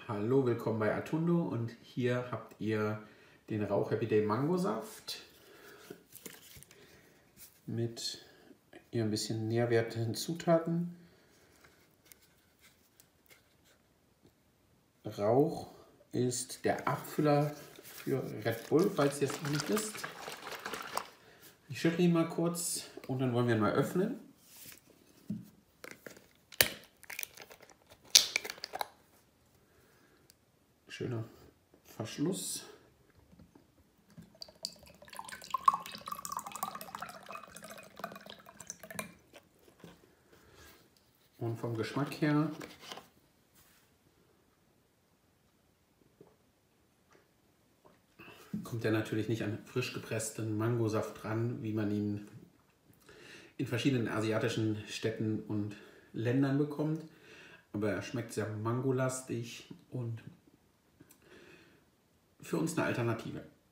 Hallo, willkommen bei Atundo und hier habt ihr den Rauch Happy Mango Saft mit ein bisschen nährwertigen Zutaten. Rauch ist der Abfüller für Red Bull, falls ihr es noch nicht wisst. Ich schüttle ihn mal kurz und dann wollen wir ihn mal öffnen. Schöner Verschluss. Und vom Geschmack her kommt er natürlich nicht an frisch gepressten Mangosaft ran, wie man ihn in verschiedenen asiatischen Städten und Ländern bekommt. Aber er schmeckt sehr mangolastig und für uns eine Alternative.